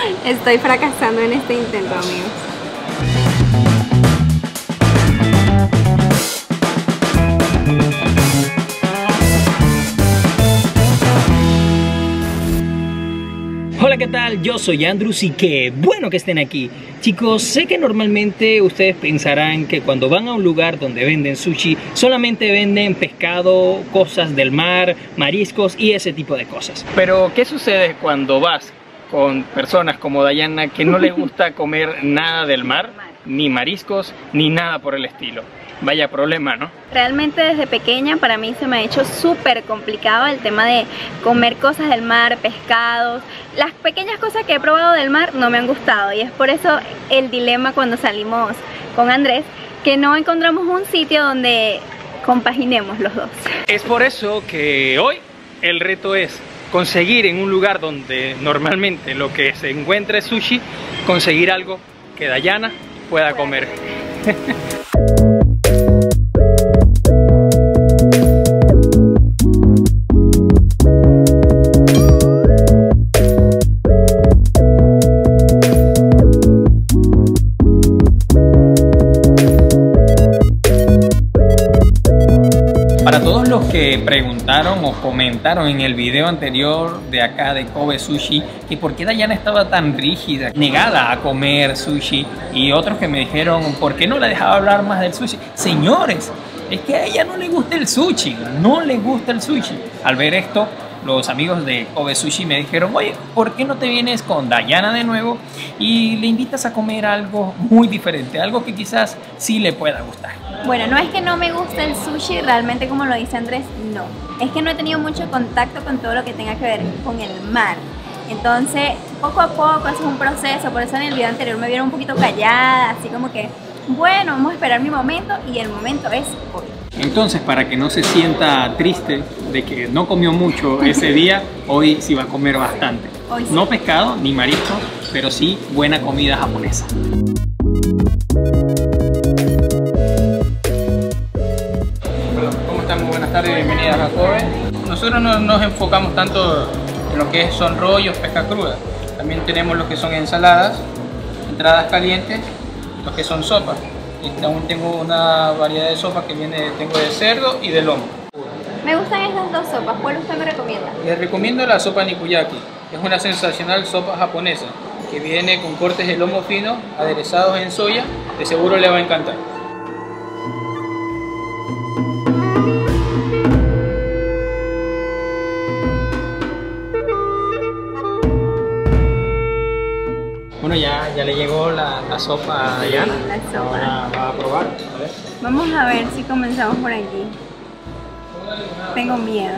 Estoy fracasando en este intento, amigos. Hola, ¿qué tal? Yo soy Andrews y qué bueno que estén aquí. Chicos, sé que normalmente ustedes pensarán que cuando van a un lugar donde venden sushi, solamente venden pescado, cosas del mar, mariscos y ese tipo de cosas. Pero, ¿qué sucede cuando vas con personas como Dayana que no les gusta comer nada del mar, ni mariscos, ni nada por el estilo? Vaya problema, ¿no? Realmente desde pequeña para mí se me ha hecho súper complicado el tema de comer cosas del mar, pescados. Las pequeñas cosas que he probado del mar no me han gustado y es por eso el dilema cuando salimos con Andrés, que no encontramos un sitio donde compaginemos los dos. Es por eso que hoy el reto es conseguir en un lugar donde normalmente lo que se encuentra es sushi, conseguir algo que Dayana pueda comer. Para todos los que preguntaron o comentaron en el video anterior de acá de Kobe Sushi que por qué Dayana estaba tan rígida, negada a comer sushi, y otros que me dijeron por qué no la dejaba hablar más del sushi. Señores, es que a ella no le gusta el sushi, no le gusta el sushi. Al ver esto, los amigos de Kobe Sushi me dijeron, oye, ¿por qué no te vienes con Dayana de nuevo y le invitas a comer algo muy diferente, algo que quizás sí le pueda gustar? Bueno, no es que no me guste el sushi, realmente como lo dice Andrés, no. Es que no he tenido mucho contacto con todo lo que tenga que ver con el mar. Entonces, poco a poco es un proceso, por eso en el video anterior me vieron un poquito callada, así como que, bueno, vamos a esperar mi momento y el momento es hoy. Entonces, para que no se sienta triste de que no comió mucho ese día, hoy sí va a comer bastante. Hoy sí. No pescado ni marisco, pero sí buena comida japonesa. ¿Cómo están? Muy buenas tardes, bienvenidas a Kobe. Nosotros no nos enfocamos tanto en lo que son rollos, pesca cruda. También tenemos lo que son ensaladas, entradas calientes, lo que son sopas. Y aún tengo una variedad de sopas que tengo de cerdo y de lomo. Me gustan estas dos sopas, ¿cuál usted me recomienda? Les recomiendo la sopa Nikuyaki. Es una sensacional sopa japonesa que viene con cortes de lomo fino aderezados en soya. De seguro le va a encantar. Bueno, ya le llegó la sopa a Dayana. Sí, la sopa. Ahora va a probar. A ver. Vamos a ver si comenzamos por aquí. Tengo miedo.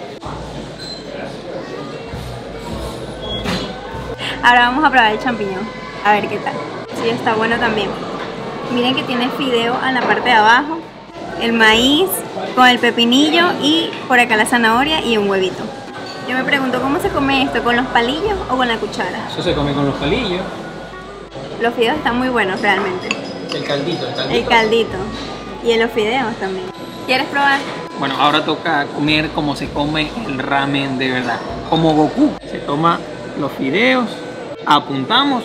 Ahora vamos a probar el champiñón. A ver qué tal. Sí, está bueno también. Miren que tiene fideo en la parte de abajo, el maíz con el pepinillo y por acá la zanahoria y un huevito. Yo me pregunto, ¿cómo se come esto? ¿Con los palillos o con la cuchara? Eso se come con los palillos. Los fideos están muy buenos realmente. El caldito. El caldito. Y en los fideos también. ¿Quieres probar? Bueno, ahora toca comer como se come el ramen de verdad. Como Goku. Se toma los fideos, apuntamos.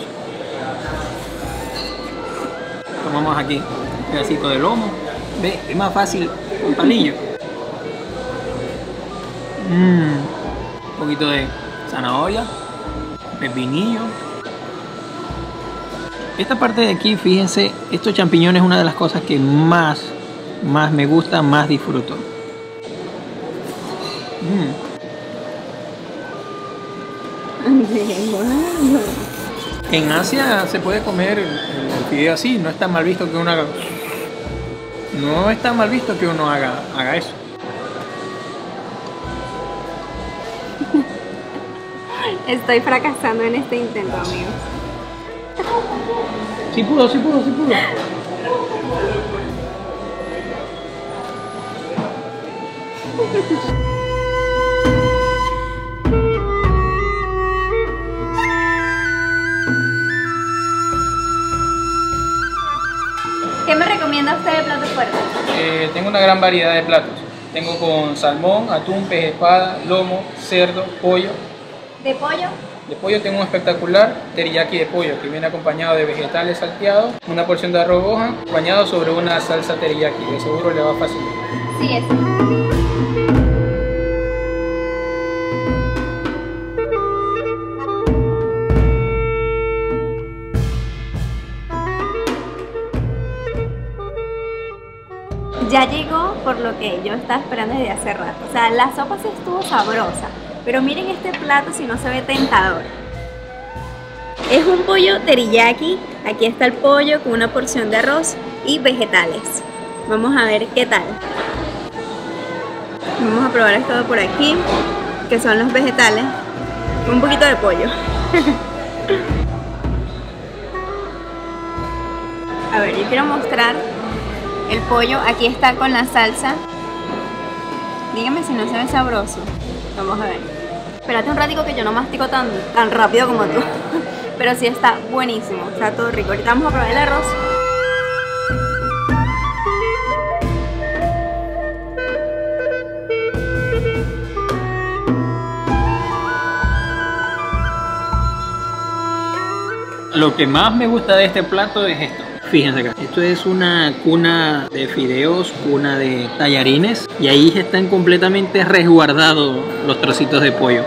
Tomamos aquí un pedacito de lomo. ¿Ve? Es más fácil con palillo. Un poquito de zanahoria, pepinillo. Esta parte de aquí, fíjense, estos champiñones es una de las cosas que más me gusta, más disfruto. En Asia se puede comer el fideo así, no está mal visto que uno haga. No está mal visto que uno haga eso. Estoy fracasando en este intento, amigos. Sí pudo. ¿Qué me recomienda usted de plato fuerte? Tengo una gran variedad de platos. Tengo con salmón, atún, pez espada, lomo, cerdo, pollo ¿De pollo? De pollo tengo un espectacular teriyaki de pollo que viene acompañado de vegetales salteados, una porción de arroz hoja, bañado sobre una salsa teriyaki. De seguro le va a fascinar. Sí, es. Ya llegó por lo que yo estaba esperando desde hace rato. O sea, la sopa sí estuvo sabrosa, pero miren este plato si no se ve tentador. Es un pollo teriyaki. Aquí está el pollo con una porción de arroz y vegetales. Vamos a ver qué tal. Vamos a probar esto por aquí, que son los vegetales. Un poquito de pollo. A ver, yo quiero mostrar el pollo. Aquí está con la salsa. Dígame si no se ve sabroso. Vamos a ver. Espérate un ratico que yo no mastico tan rápido como tú. Pero sí está buenísimo, está todo rico. Ahorita vamos a probar el arroz. Lo que más me gusta de este plato es esto. Fíjense acá, esto es una cuna de fideos, cuna de tallarines, y ahí están completamente resguardados los trocitos de pollo.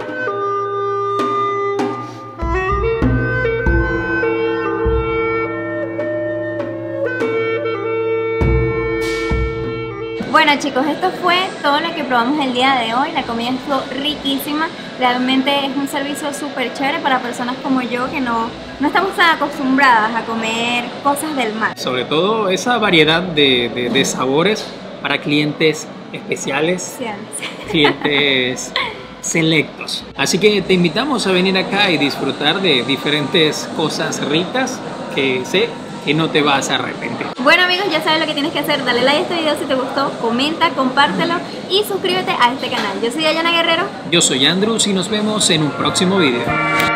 Bueno chicos, esto fue todo lo que probamos el día de hoy. La comida estuvo riquísima. Realmente es un servicio súper chévere para personas como yo que no estamos tan acostumbradas a comer cosas del mar. Sobre todo esa variedad de sabores para clientes especiales, Sí. clientes selectos. Así que te invitamos a venir acá y disfrutar de diferentes cosas ricas que sé que no te vas a arrepentir. Bueno amigos, ya sabes lo que tienes que hacer. Dale like a este video si te gustó, comenta, compártelo y suscríbete a este canal. Yo soy Dayana Guerrero. Yo soy Andrews y nos vemos en un próximo video.